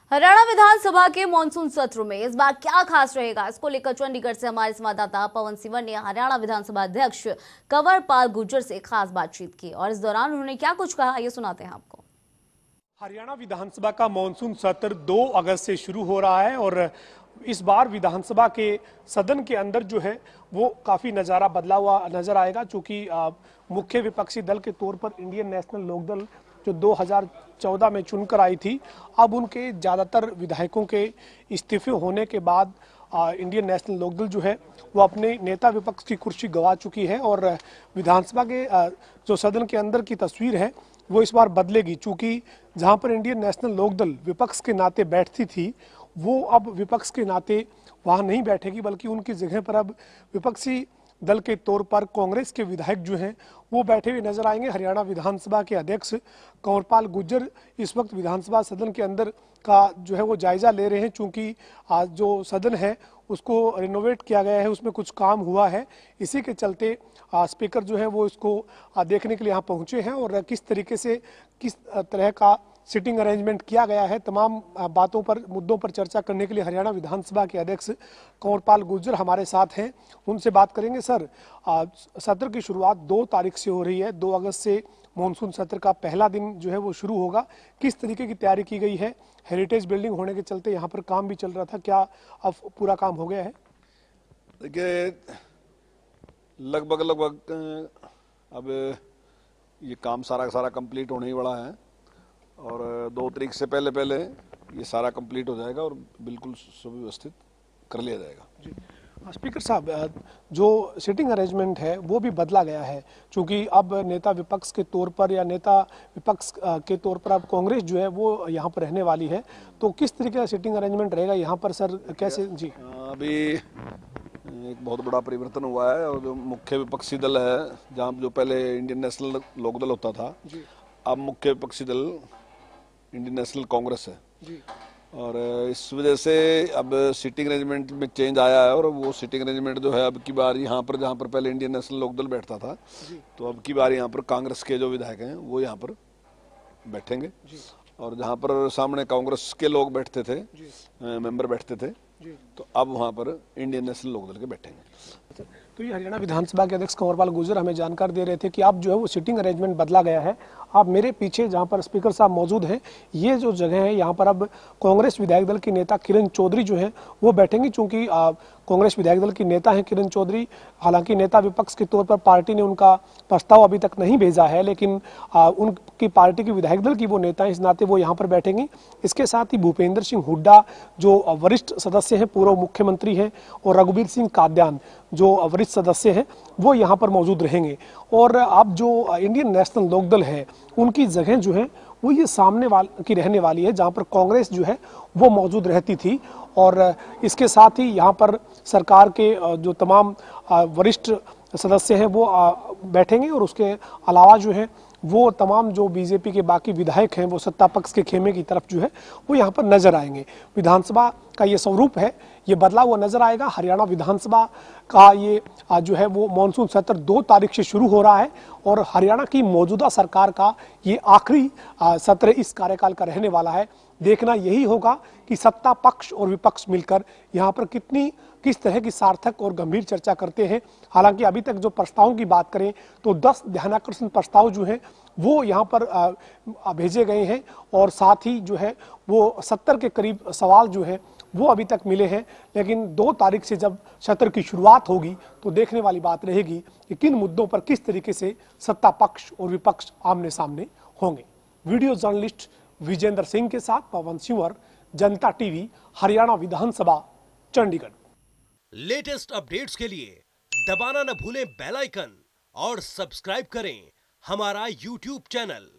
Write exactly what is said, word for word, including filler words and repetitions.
हरियाणा विधानसभा के मॉनसून सत्र में इस बार क्या खास रहेगा, इसको लेकर चंडीगढ़ से हमारे संवाददाता पवन सिवर ने हरियाणा विधानसभा अध्यक्ष कंवर पाल गुर्जर से खास बातचीत की और इस दौरान उन्होंने क्या कुछ कहा, ये सुनाते हैं आपको। हरियाणा विधानसभा का मॉनसून सत्र दो अगस्त से शुरू हो रहा है और इस बार विधानसभा के सदन के अंदर जो है वो काफी नजारा बदला हुआ नजर आएगा, क्योंकि मुख्य विपक्षी दल के तौर पर इंडियन नेशनल लोकदल जो दो हज़ार चौदह में चुनकर आई थी, अब उनके ज़्यादातर विधायकों के इस्तीफे होने के बाद आ, इंडियन नेशनल लोकदल जो है वो अपने नेता विपक्ष की कुर्सी गंवा चुकी है और विधानसभा के आ, जो सदन के अंदर की तस्वीर है वो इस बार बदलेगी, चूँकि जहां पर इंडियन नेशनल लोकदल विपक्ष के नाते बैठती थी वो अब विपक्ष के नाते वहां नहीं बैठेगी, बल्कि उनकी जगह पर अब विपक्षी दल के तौर पर कांग्रेस के विधायक जो हैं वो बैठे हुए नजर आएंगे। हरियाणा विधानसभा के अध्यक्ष कंवर पाल गुर्जर इस वक्त विधानसभा सदन के अंदर का जो है वो जायजा ले रहे हैं, चूंकि आज जो सदन है उसको रिनोवेट किया गया है, उसमें कुछ काम हुआ है, इसी के चलते आ, स्पीकर जो है वो इसको आ, देखने के लिए यहाँ पहुंचे हैं और किस तरीके से किस तरह का सिटिंग अरेंजमेंट किया गया है, तमाम बातों पर मुद्दों पर चर्चा करने के लिए हरियाणा विधानसभा के अध्यक्ष कंवर पाल गुर्जर हमारे साथ हैं, उनसे बात करेंगे। सर, सत्र की शुरुआत दो तारीख से हो रही है, दो अगस्त से मॉनसून सत्र का पहला दिन जो है वो शुरू होगा, किस तरीके की तैयारी की गई है? हेरिटेज बिल्डिंग होने के चलते यहाँ पर काम भी चल रहा था, क्या अब पूरा काम हो गया है? देखिए, लगभग लगभग अब ये काम सारा सारा कंप्लीट होने ही वाला है और दो तारीख से पहले पहले ये सारा कंप्लीट हो जाएगा और बिल्कुल सुव्यवस्थित कर लिया जाएगा। जी स्पीकर साहब, जो सिटिंग अरेंजमेंट है वो भी बदला गया है, क्योंकि अब नेता विपक्ष के तौर पर या नेता विपक्ष के तौर पर अब कांग्रेस जो है वो यहाँ पर रहने वाली है, तो किस तरीके का सिटिंग अरेंजमेंट रहेगा यहाँ पर सर, कैसे? जी अभी एक बहुत बड़ा परिवर्तन हुआ है और जो मुख्य विपक्षी दल है, जहाँ जो पहले इंडियन नेशनल लोकदल होता था, अब मुख्य विपक्षी दल इंडियन नेशनल कांग्रेस है जी। और इस वजह से अब सीटिंग अरेंजमेंट में चेंज आया है और वो सीटिंग अरेंजमेंट जो है अब की बार यहाँ पर, जहाँ पर पहले इंडियन नेशनल लोकदल बैठता था, तो अब की बार यहाँ पर कांग्रेस के जो विधायक हैं वो यहाँ पर बैठेंगे और जहाँ पर सामने कांग्रेस के लोग बैठते थे, मेंबर बैठते थे, तो अब वहाँ पर इंडियन नेशनल लोकदल के बैठेंगे। तो ये हरियाणा विधानसभा के अध्यक्ष कंवर पाल गुर्जर हमें जानकारी दे रहे थे कि अब जो है वो सिटिंग अरेंजमेंट बदला गया है। आप मेरे पीछे जहां पर स्पीकर साहब मौजूद हैं, ये जो जगह है यहाँ पर अब कांग्रेस विधायक दल की नेता किरण चौधरी जो है वो बैठेंगी, चूंकि कांग्रेस विधायक दल की नेता हैं किरण चौधरी। हालांकि नेता विपक्ष के तौर पर पार्टी ने उनका प्रस्ताव अभी तक नहीं भेजा है, लेकिन आ, उनकी पार्टी की विधायक दल की वो नेता है, इस नाते वो यहाँ पर बैठेंगी। इसके साथ ही भूपेंद्र सिंह हुड्डा जो वरिष्ठ सदस्य हैं, पूर्व मुख्यमंत्री हैं, और रघुबीर सिंह काद्यान जो वरिष्ठ सदस्य हैं, वो यहाँ पर मौजूद रहेंगे। और अब जो इंडियन नेशनल लोकदल है उनकी जगह जो है वो ये सामने वाल की रहने वाली है, जहाँ पर कांग्रेस जो है वो मौजूद रहती थी। और इसके साथ ही यहाँ पर सरकार के जो तमाम वरिष्ठ सदस्य हैं वो बैठेंगे और उसके अलावा जो है वो तमाम जो बीजेपी के बाकी विधायक हैं वो सत्ता पक्ष के खेमे की तरफ जो है वो यहाँ पर नजर आएंगे। विधानसभा का ये स्वरूप है, ये बदला हुआ नजर आएगा। हरियाणा विधानसभा का ये जो है वो मॉनसून सत्र दो तारीख से शुरू हो रहा है और हरियाणा की मौजूदा सरकार का ये आखिरी सत्र इस कार्यकाल का रहने वाला है। देखना यही होगा कि सत्ता पक्ष और विपक्ष मिलकर यहाँ पर कितनी किस तरह की सार्थक और गंभीर चर्चा करते हैं। हालांकि अभी तक जो प्रस्तावों की बात करें तो दस ध्यानाकर्षण प्रस्ताव जो हैं वो यहाँ पर भेजे गए हैं और साथ ही जो है वो सत्तर के करीब सवाल जो है वो अभी तक मिले हैं। लेकिन दो तारीख से जब सत्र की शुरुआत होगी तो देखने वाली बात रहेगी कि किन मुद्दों पर किस तरीके से सत्ता पक्ष और विपक्ष आमने सामने होंगे। वीडियो जर्नलिस्ट विजेंद्र सिंह के साथ पवन सिंवर, जनता टीवी, हरियाणा विधानसभा, चंडीगढ़। लेटेस्ट अपडेट्स के लिए दबाना न भूलें बेल आइकन और सब्सक्राइब करें हमारा यूट्यूब चैनल।